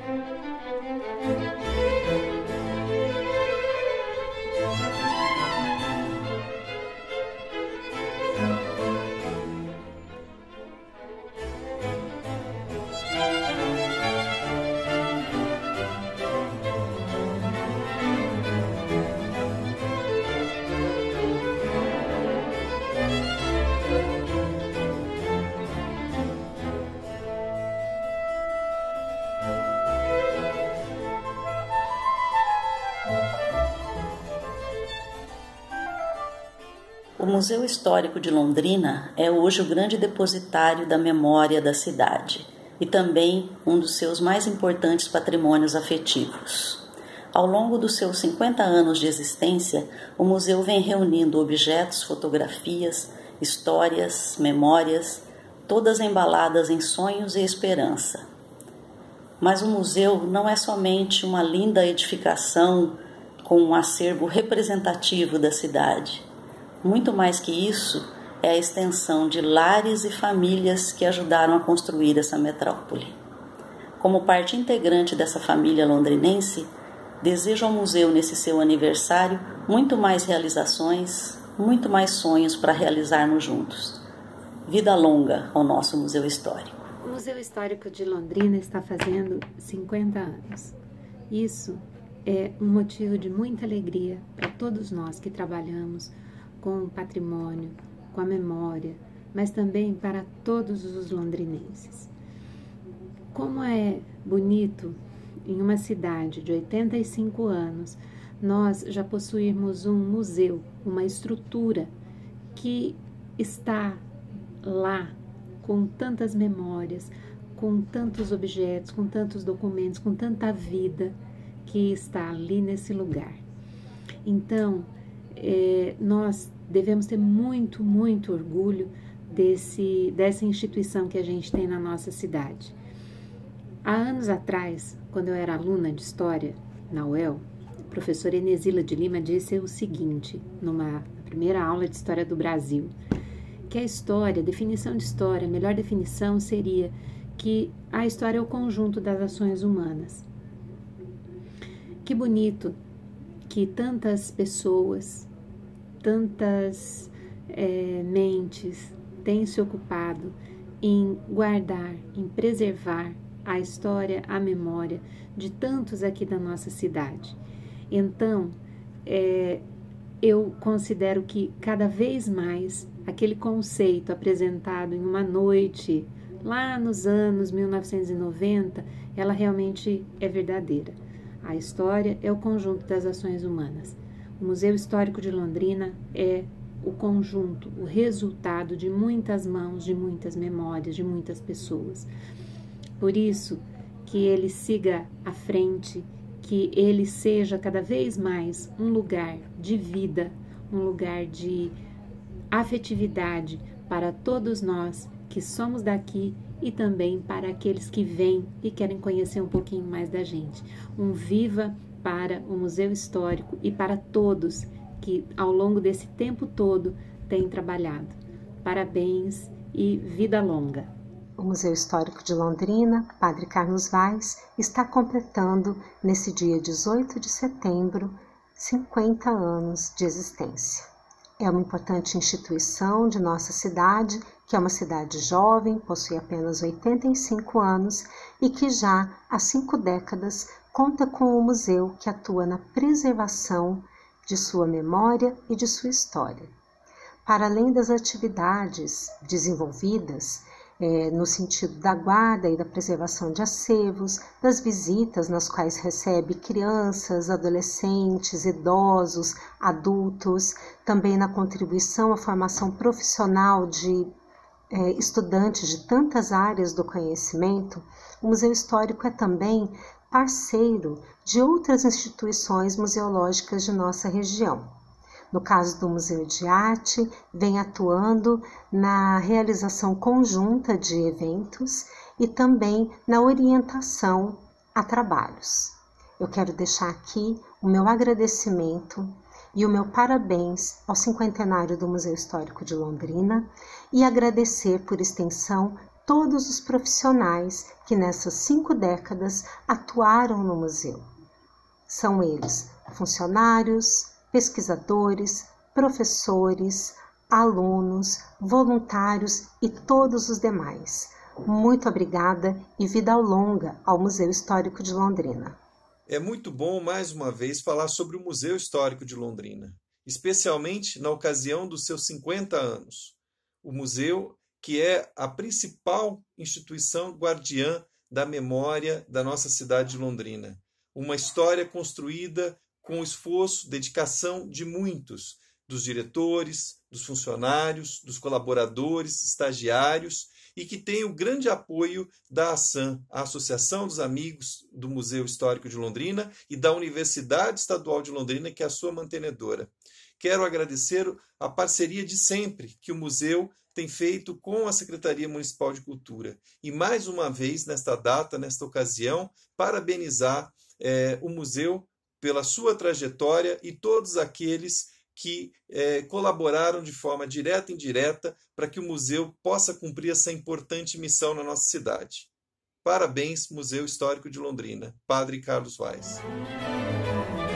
O Museu Histórico de Londrina é hoje o grande depositário da memória da cidade e também um dos seus mais importantes patrimônios afetivos. Ao longo dos seus 50 anos de existência, o museu vem reunindo objetos, fotografias, histórias, memórias, todas embaladas em sonhos e esperança. Mas o museu não é somente uma linda edificação com um acervo representativo da cidade. Muito mais que isso, é a extensão de lares e famílias que ajudaram a construir essa metrópole. Como parte integrante dessa família londrinense, desejo ao museu nesse seu aniversário muito mais realizações, muito mais sonhos para realizarmos juntos. Vida longa ao nosso Museu Histórico. O Museu Histórico de Londrina está fazendo 50 anos. Isso é um motivo de muita alegria para todos nós que trabalhamos com o patrimônio, com a memória, mas também para todos os londrinenses. Como é bonito em uma cidade de 85 anos, nós já possuirmos um museu, uma estrutura que está lá com tantas memórias, com tantos objetos, com tantos documentos, com tanta vida que está ali nesse lugar. Então, nós devemos ter muito, muito orgulho dessa instituição que a gente tem na nossa cidade. Há anos atrás, quando eu era aluna de História na UEL, a professora Enesila de Lima disse o seguinte, numa primeira aula de História do Brasil, que a história, a definição de história, a melhor definição seria que a história é o conjunto das ações humanas. Que bonito que tantas pessoas, tantas mentes têm se ocupado em guardar, em preservar a história, a memória de tantos aqui da nossa cidade. Então, eu considero que cada vez mais aquele conceito apresentado em uma noite, lá nos anos 1990, ela realmente é verdadeira. A história é o conjunto das ações humanas. O Museu Histórico de Londrina é o conjunto, o resultado de muitas mãos, de muitas memórias, de muitas pessoas. Por isso, que ele siga à frente, que ele seja cada vez mais um lugar de vida, um lugar de afetividade para todos nós que somos daqui e também para aqueles que vêm e querem conhecer um pouquinho mais da gente. Um viva para o Museu Histórico e para todos que ao longo desse tempo todo têm trabalhado. Parabéns e vida longa. O Museu Histórico de Londrina, Padre Carlos Vaz, está completando nesse dia 18 de setembro 50 anos de existência. É uma importante instituição de nossa cidade, que é uma cidade jovem, possui apenas 85 anos e que já há 5 décadas conta com um museu que atua na preservação de sua memória e de sua história. Para além das atividades desenvolvidas no sentido da guarda e da preservação de acervos, das visitas nas quais recebe crianças, adolescentes, idosos, adultos, também na contribuição à formação profissional de estudantes de tantas áreas do conhecimento, o Museu Histórico é também parceiro de outras instituições museológicas de nossa região. No caso do Museu de Arte, vem atuando na realização conjunta de eventos e também na orientação a trabalhos. Eu quero deixar aqui o meu agradecimento e o meu parabéns ao 50º do Museu Histórico de Londrina e agradecer por extensão todos os profissionais que nessas 5 décadas atuaram no museu. São eles funcionários, pesquisadores, professores, alunos, voluntários e todos os demais. Muito obrigada e vida longa ao Museu Histórico de Londrina. É muito bom, mais uma vez, falar sobre o Museu Histórico de Londrina, especialmente na ocasião dos seus 50 anos. O museu, que é a principal instituição guardiã da memória da nossa cidade de Londrina. Uma história construída com esforço, dedicação de muitos, dos diretores, dos funcionários, dos colaboradores, estagiários, e que tem o grande apoio da ASAM, a Associação dos Amigos do Museu Histórico de Londrina, e da Universidade Estadual de Londrina, que é a sua mantenedora. Quero agradecer a parceria de sempre que o museu tem feito com a Secretaria Municipal de Cultura. E mais uma vez, nesta data, nesta ocasião, parabenizar o museu pela sua trajetória e todos aqueles que colaboraram de forma direta e indireta para que o museu possa cumprir essa importante missão na nossa cidade. Parabéns, Museu Histórico de Londrina. Padre Carlos Vaz.